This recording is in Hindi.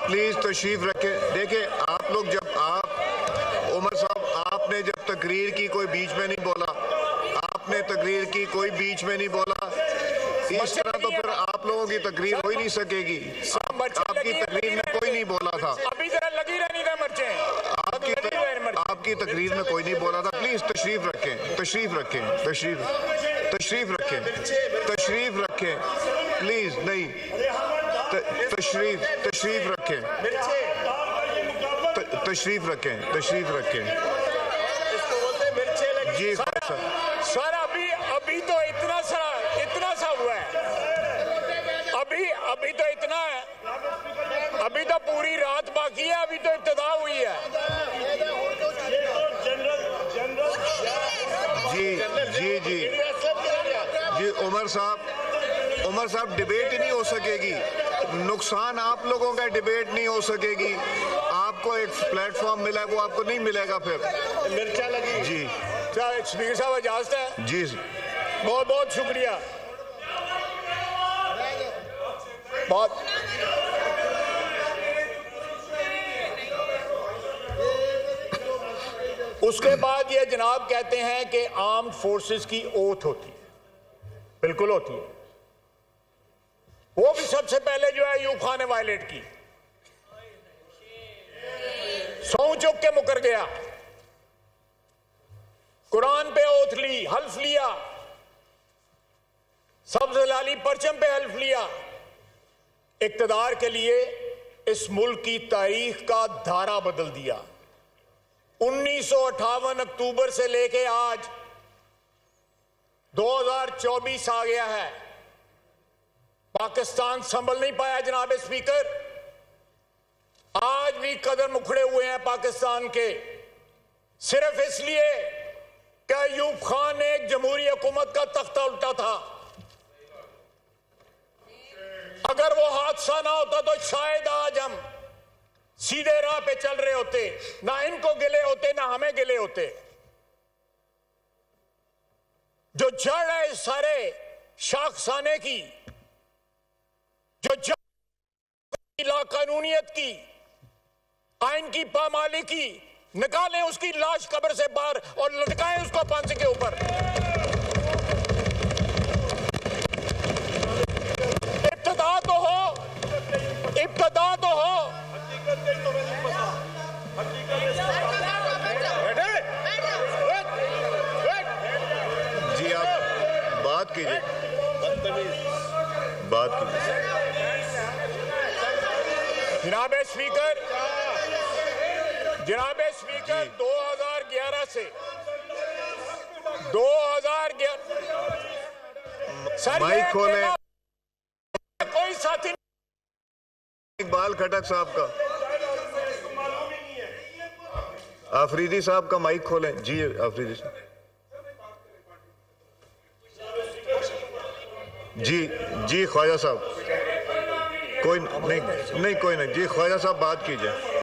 प्लीज तशरीफ रखें। देखिए आप लोग, जब आप उमर साहब, आपने जब तकरीर की कोई बीच में नहीं बोला, आपने तकरीर की कोई बीच में नहीं बोला, इस तरह तो फिर आप लोगों की तकरीर हो ही नहीं सकेगी। आपकी तकरीर में कोई नहीं बोला था, अभी जरा लगी रहनी था मर्चे, आपकी तकरीर में कोई नहीं बोला था। प्लीज तशरीफ रखें, तशरीफ रखें, तशरीफ रखें, तशरीफ रखें, प्लीज। नहीं, तशरीफ रखें, तशरीफ रखें, तशरीफ रखें। जी सर, अभी तो इतना सा हुआ है, अभी तो इतना है, अभी तो पूरी रात बाकी है, अभी तो इब्तिदा हुई है। जी उमर साहब डिबेट ही नहीं हो सकेगी, नुकसान आप लोगों का, डिबेट नहीं हो सकेगी। आपको एक प्लेटफॉर्म मिला है, वो आपको नहीं मिलेगा फिर। मिर्चा लगी जी। स्पीकर साहब इजाजत है? जी, बहुत बहुत शुक्रिया। बहुत उसके बाद ये जनाब कहते हैं कि आर्म्ड फोर्सेस की ओथ होती है, बिल्कुल होती है। वो भी सबसे पहले जो है यूब खान ने वायलेट की, सौ चुक के मुकर गया, कुरान पे ओथ ली, हल्फ लिया, सब्ज लाली परचम पे हल्फ लिया, इक्तदार के लिए इस मुल्क की तारीख का धारा बदल दिया। 1958 अक्टूबर से लेके आज 2024 आ गया है, पाकिस्तान संभल नहीं पाया जनाब स्पीकर। आज भी कदम उखड़े हुए हैं पाकिस्तान के, सिर्फ इसलिए कि अयूब खान ने एक जमहूरी हुकूमत का तख्ता उल्टा था। अगर वो हादसा ना होता तो शायद आज हम सीधे राह पे चल रहे होते, ना इनको गिले होते ना हमें गिले होते। जो जड़ है इस सारे शाखसाने की, जो जड़ लाकानूनियत की, आइन की पामाली की, निकालें उसकी लाश कब्र से बाहर और लटकाएं उसको फांसी के ऊपर। इब्तिदा तो हो, इब्तिदा तो हो। जी आप बात कीजिए, बात कीजिए। जनाब स्पीकर 2011 से 2011 माइक खोले कोई साथी इकबाल खटक साहब का, आफरीदी साहब का माइक खोलें। जी आफरीदी साहब। जी ख्वाजा साहब, कोई नहीं, कोई नहीं। जी ख्वाजा साहब बात कीजिए।